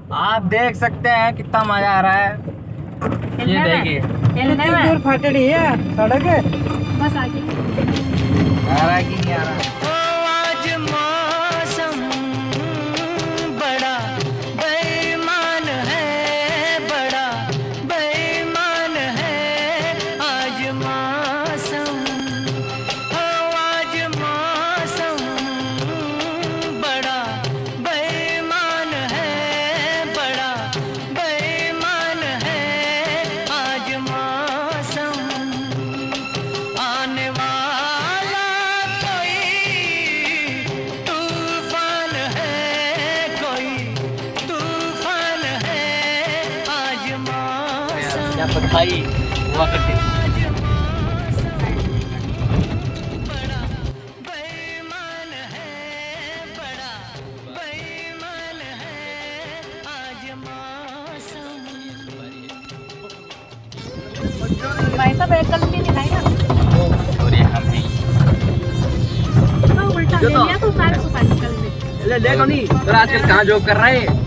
आप देख सकते हैं कितना मजा आ रहा है। ये देखिए दूर फाटड़ी है सड़क है, बस आगे आ रहा है कि नहीं आ रहा है। क्या बधाई हुआ करती है। भाई साहब एक कल भी दिखाई ना और ये हम ही उल्टा ले लिया तो सारे सुपारी निकल गए। ले देखो नहीं तो आजकल कहाँ जॉब कर रहे हैं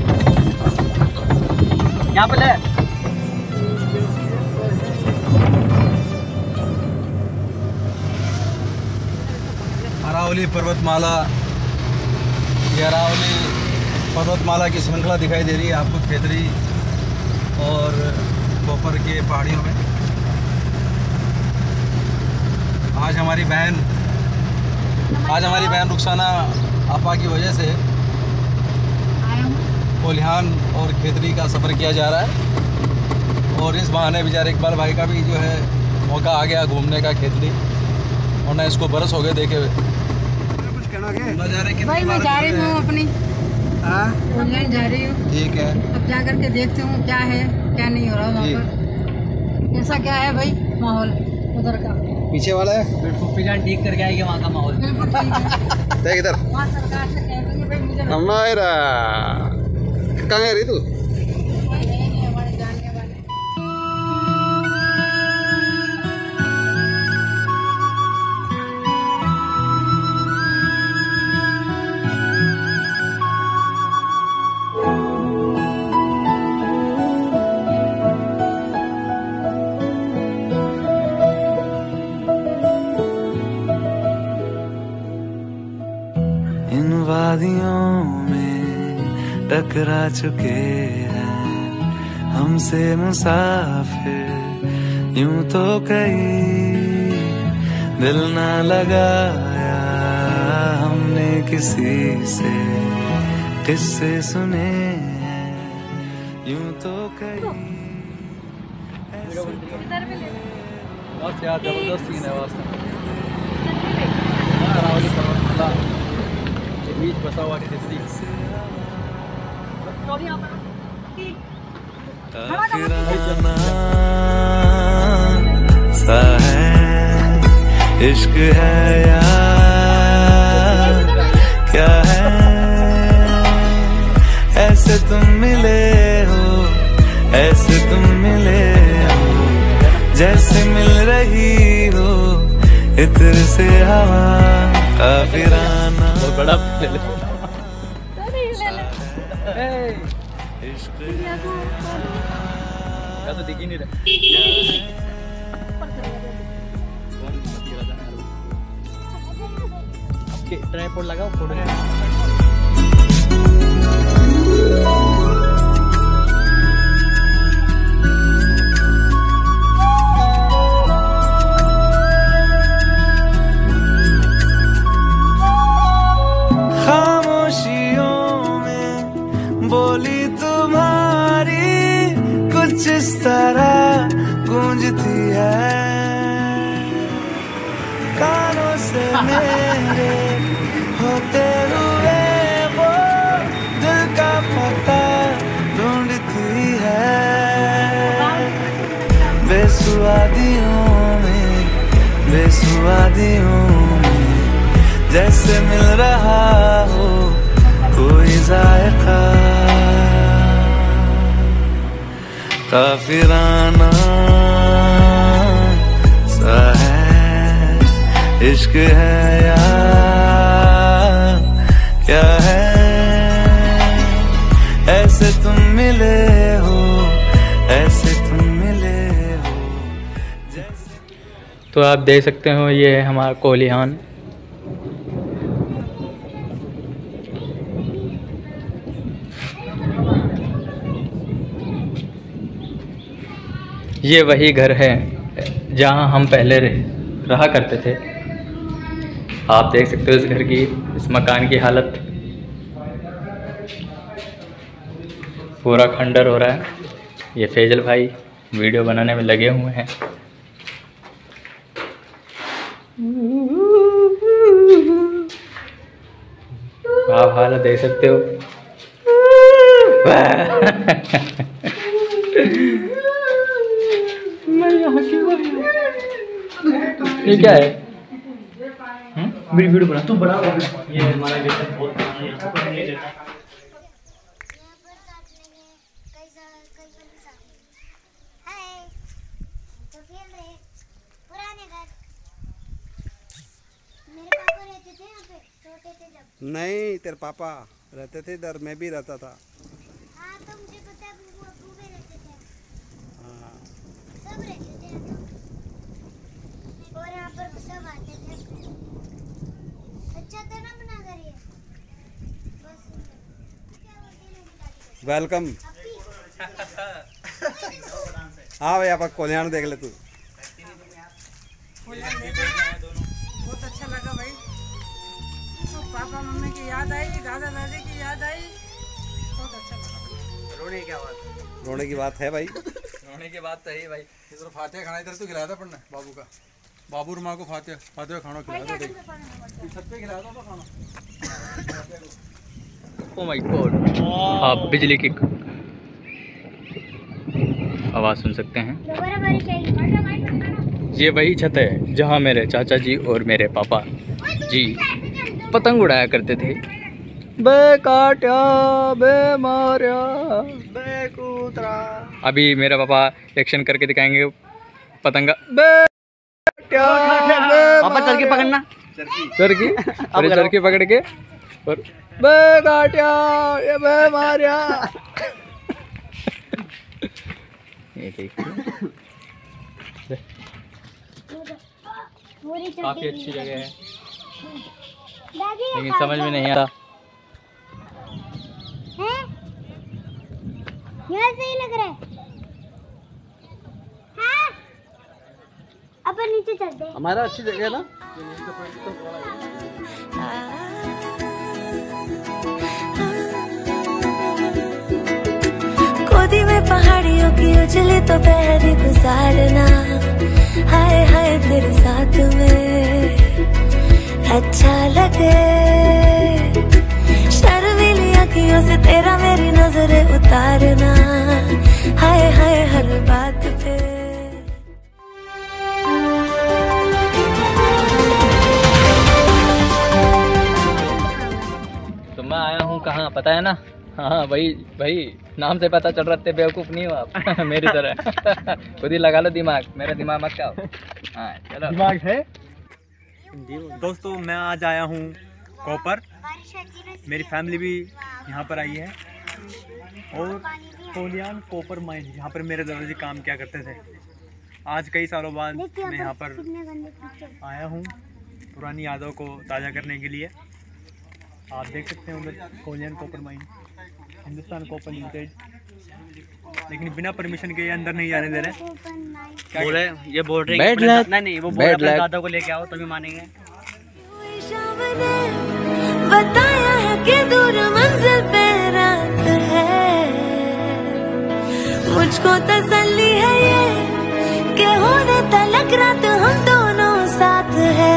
यहाँ पे ले। अरावली पर्वतमाला, ये अरावली पर्वतमाला की श्रृंखला दिखाई दे रही है आपको खेतरी और कोपर के पहाड़ियों में। आज हमारी बहन रुखसाना आपा की वजह से कोल्हान और खेतरी का सफ़र किया जा रहा है और इस बहाने बेचारे इकबाल भाई का भी जो है मौका आ गया घूमने का खेतरी, और ना इसको बरस हो गए देखे हुए। भाई मैं जा रही हूँ अपनी ऑनलाइन जा रही हूँ। ठीक है, अब जा करके देखती हूँ क्या है क्या नहीं हो रहा वहाँ पर, ऐसा क्या है भाई माहौल उधर का। पीछे वाला है फूफी जान ठीक करके आएगी वहाँ का माहौल। बिल्कुल ठीक है। देख इधर वहाँ सरकार से कह देंगे भाई मुझे हमारा कहाँ है रही तू? हमारे जानने वाले इन वादियों में टकरा चुके हैं हमसे मुसाफिर, यूं तो कहीं दिल ना लगाया हमने किसी से, किस्से सुने हैं यूं तो कहीं। बस यार जबरदस्त सीन है वास्तव में। अरावली पर्वतमाला के बीच बसा हुआ खेतरी। काफिराना सा है इश्क है यार क्या है, ऐसे तुम मिले हो, ऐसे तुम मिले हो, जैसे मिल रही हो इत्र से हवा। काफिराना बड़ा क्या तो दिख ही नहीं रहा। ट्राइपॉड लगाओ फोटो। बोली तुम्हारी कुछ इस तरह गूंजती है कानों से मेरे होते हुए, वो दिल का पता ढूंढती है। बेसुआदियों में जैसे मिल रहा हो कोई जायका। काफिराना सा है इश्क है यार क्या है, ऐसे तुम मिले हो, ऐसे तुम मिले हो। तो आप देख सकते हो ये है हमारा कोलिहान। ये वही घर है जहाँ हम पहले रहा करते थे। आप देख सकते हो इस घर की, इस मकान की हालत। पूरा खंडर हो रहा है। ये फैजल भाई वीडियो बनाने में लगे हुए हैं। आप हालत देख सकते हो। ये क्या है? मेरी वीडियो बना, तू बड़ा ये हमारा गेट बहुत नहीं देता। नहीं, तेरे पापा रहते थे इधर, मैं भी रहता था। हाँ, तो मुझे पता है, वो भी रहते थे। हाँ, सब रहते थे और यहाँ पर सब आते थे। अच्छा था ना बना कर ये बस। वेलकम। हाँ भाई, आप कोलिहान देख ले तू। बहुत अच्छा लगा भाई। तो पापा मम्मी की याद आई, दादा दादी की याद आई। बहुत अच्छा लगा। रोने की बात, रोने की बात है भाई। रोने की बात तो है भाई। इधर फातिहा खाना इधर तो खिलाया था पढ़ना बाबू का। बाबू माँ को फातिहा खाना खिलाया था। छत पे खिलाया था खाना। ओ माय गॉड, आप बिजली की आवाज़ सुन सकते हैं। ये वही छत है जहाँ मेरे चाचा जी और मेरे पापा जी पतंग उड़ाया करते थे। बे काट्या बे मार्या बे कूतरा। अभी मेरा पापा एक्शन करके दिखाएंगे पतंगा। बे काट्या पापा चल के पकड़ना, चरखी अरे चरखी पकड़ के और बे काट्या ये बे मार्या। ये देखिए काफी अच्छी जगह है, लेकिन समझ में नहीं आता। यहाँ सही लग रहा है। हाँ? अपन नीचे चलते हैं। हमारा अच्छी जगह है ना। गोदी में पहाड़ियों की उजली तो पहरी गुजारना, हाय हाय तेरे साथ में अच्छा लगे। शर्मीली आँखियों से तेरा मेरी नजरें उतारना, हाय हाय हर बात पे। तो मैं आया हूँ कहाँ पता है ना? हाँ भाई नाम से पता चल रहा है, बेवकूफ़ नहीं हो आप मेरी तरह। खुद ही लगा लो दिमाग, मेरा दिमाग मत खाओ। हाँ चलो, दिमाग है। दोस्तों मैं आज आया हूँ कॉपर, मेरी फैमिली भी यहाँ पर आई है। और कोलिहान कॉपर माइन, यहाँ पर मेरे दादाजी काम किया करते थे। आज कई सालों बाद मैं यहाँ पर आया हूँ पुरानी यादों को ताज़ा करने के लिए। आप देख सकते हैं उधर Kolihan copper mine, Hindustan copper limited. लेकिन बिना परमिशन के ये अंदर नहीं आने दे रहे। बोले ये बोल रहे बैड लक, नहीं, वो बोल रहे दादा को लेके आओ तभी मानेंगे। बताया है कि दूर मंजिल पे रात है, मुझको तसल्ली है ये कि होने तलक रात हम दोनों साथ है।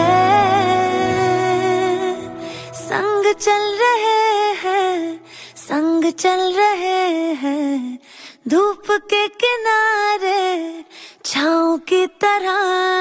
संग चल रहे हैं, संग चल रहे हैं, धूप के किनारे छाँव की तरह।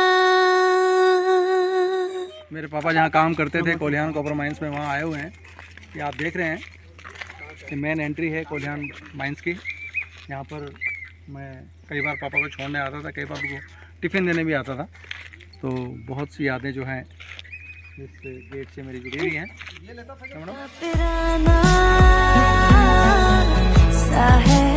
मेरे पापा जहाँ काम करते थे कोलिहान कॉपर माइंस में, वहाँ आए हुए हैं। ये आप देख रहे हैं कि मेन एंट्री है कोलिहान माइंस की। यहाँ पर मैं कई बार पापा को छोड़ने आता था, कई बार उनको टिफ़िन देने भी आता था। तो बहुत सी यादें जो हैं इस गेट से मेरी जुड़ी हुई हैं। सा है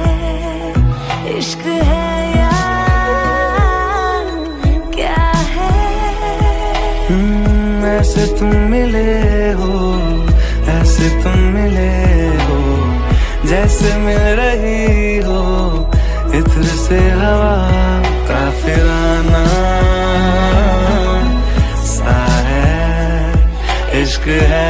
ऐसे तुम मिले हो, ऐसे तुम मिले हो, जैसे मिल रही हो इत्र से हवा, काफिराना सा है इश्क है